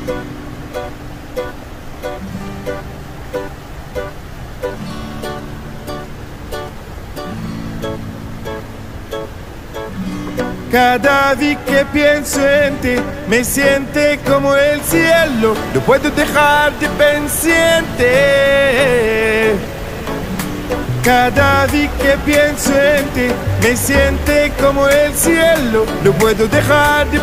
Cada vez que pienso en ti, me siente como el cielo. No puedo dejar de pendiente. Cada vez que pienso en ti, me siente como el cielo. No puedo dejar de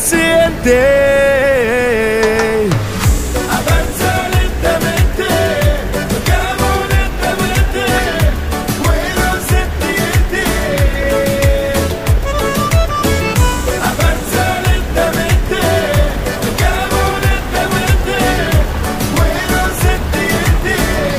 pendiente. Avanza lentamente, tocamos lentamente, puedo sentirte. Avanza lentamente, tocamos lentamente, puedo sentirte.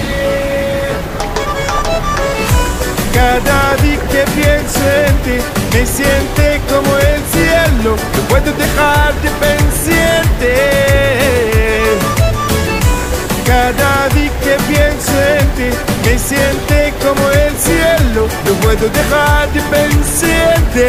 Cada vez que pienso en ti, me siente como el cielo. No puedo dejar de pendiente. Cada vez que pienso en ti, me siente como el cielo. No puedo dejar de pendiente.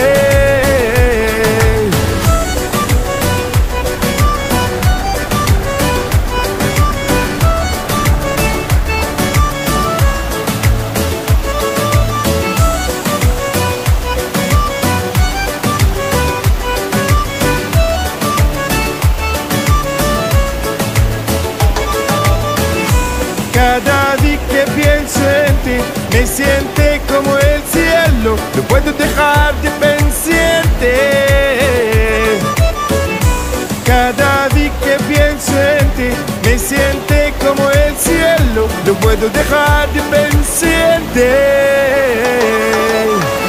Cada vez que pienso en ti, me siente como el cielo. No puedo dejar de pendiente. Cada vez que pienso en ti, me siente como el cielo. No puedo dejar de pendiente.